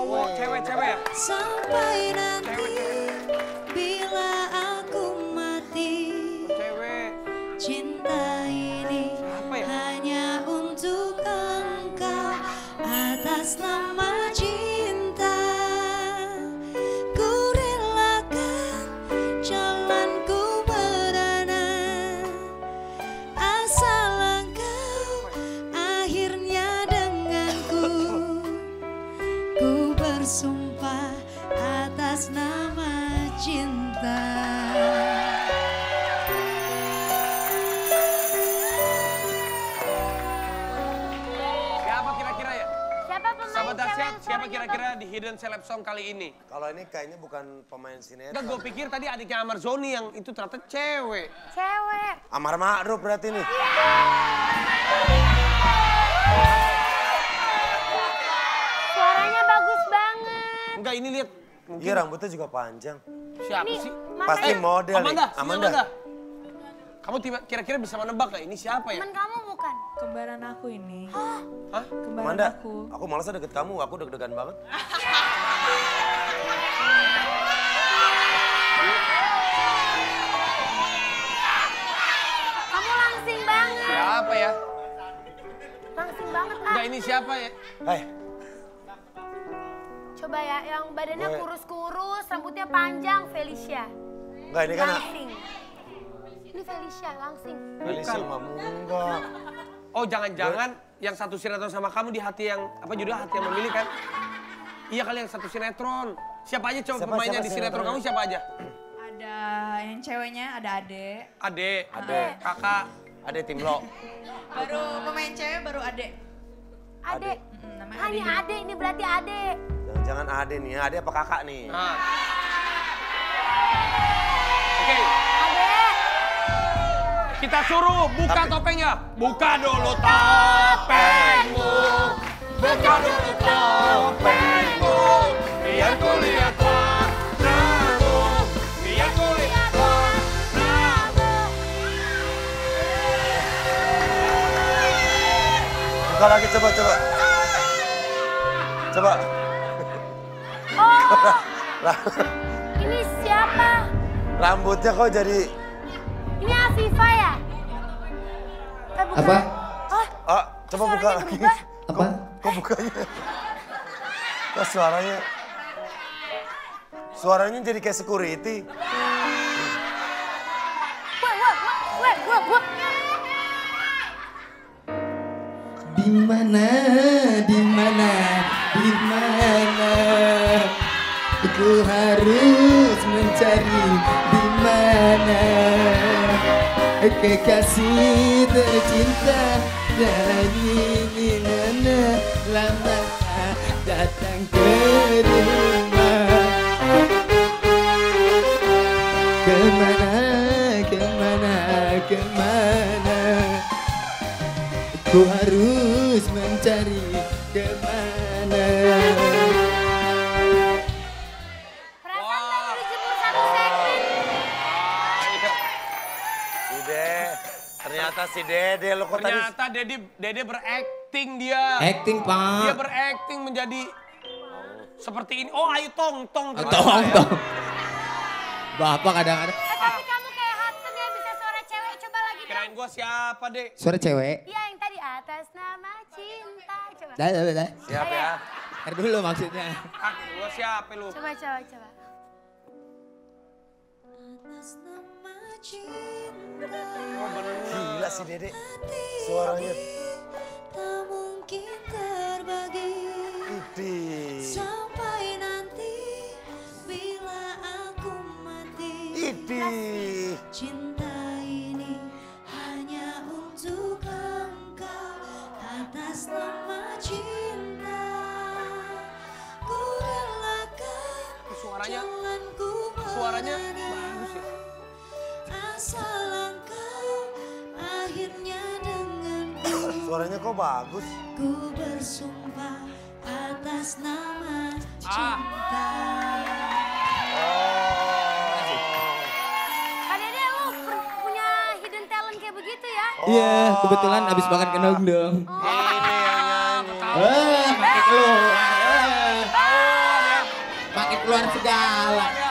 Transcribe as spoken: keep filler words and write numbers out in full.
cowok, cewek, cewek ya? Sampai nanti bila aku mati. Cewek. Cinta ini ya? hanya untuk engkau atas nama cinta. Ku relakan jalanku berana asal engkau akhirnya denganku. Ku bersumpah atas nama cinta. Sahabat Dahsyat, siapa kira-kira di Hidden Celeb Song kali ini? Kalau ini kayaknya bukan pemain sinetron. Enggak, gue pikir tadi adiknya Amar Zoni yang itu ternyata cewek. Cewek. Amar Ma'ruf berarti nih. Suaranya bagus banget. Enggak, ini lihat. Iya, rambutnya juga panjang. Siapa Ini sih? Pasti eh, model nih. Amanda, Amanda. Amanda. Kamu kira-kira bisa menebak gak ini siapa ya? Teman kamu bukan? Kembaran aku ini. Hah? Kembaran Amanda, aku. aku malas deket kamu, aku deg-degan banget. Kamu langsing banget. Siapa ya? Langsing banget, ah. Enggak, ini siapa ya? Hai, Coba ya, yang badannya Gue- kurus-kurus, rambutnya panjang, Felicia. enggak ini kan Langsing. Ini Felicia, langsing. Felicia Mamu enggak. Oh, jangan-jangan yang satu sinetron sama kamu di hati yang, apa judulnya, hati yang memilih kan? Iya kali yang satu sinetron. Siapa aja coba Siapa- pemainnya siapa di sinetron sinetronnya? kamu siapa aja? Ada yang ceweknya, ada Ade. Ade, Ade. kakak. Ada tim lo. Baru pemain cewek baru Ade. Ade. Mm, namanya Ah, ini Ade. Ade, ini berarti Ade. Jangan-jangan Ade nih, Ade apa kakak nih? Nah. Oke, Ade. kita suruh buka Tapi- topengnya. Buka dulu topengmu. Buka dulu topengmu. Biar ku lihat warnamu. Biar ku lihat warnamu. Buka lagi, coba, coba. Coba. Oh, Lah, ini siapa? rambutnya kok jadi... Ini Afifah ya? Eh, bukan. Apa? Oh, Ah, coba buka suaranya lagi. berubah. Apa? Kok bukanya? Kok suaranya? Suaranya jadi kayak security. Wah, wah, wah, wah, wah, wah. Di mana, di mana, di mana aku harus mencari di mana kekasih tercinta dari mana lama datang ke rumah. Kemana, kemana, kemana ku harus mencari kemana. Perasaan baru dijemur satu segmen. Si De, ternyata si Dede lo kok tadi... Ternyata Dede, Dede berakting dia. Acting Dia pak. berakting menjadi seperti ini. Oh, Ayu Tong Tong. Oh, tong tong. Bapak kadang-kadang. Eh, tapi kamu kayak Hudson ya, bisa suara cewek. Coba lagi dong. Kirain gua siapa, Dek? Suara cewek. Iya, yang tadi atas nama cinta. Coba. Dah, dah, dah. Siap ya. Ntar dulu maksudnya. Ah, gua siapa lu? Coba, coba, coba. Atas nama cinta. Gila si Dede. Suaranya. Tak mungkin terbagi. Idih. Sampai nanti bila aku mati. Idih. Cinta ini hanya untuk engkau atas nama cinta. Ku relakan Suaranya, jalanku suaranya berada. bagus ya. Asal engkau akhirnya denganku. Suaranya kok bagus. Ku bersumpah atas nama Ah. cinta. Oh. Kak Dede, lu per- punya hidden talent kayak begitu ya? Iya, kebetulan abis makan kenong dong. Ini yang nyanyi. Wah, pakai keluar. Oh, keluar segala.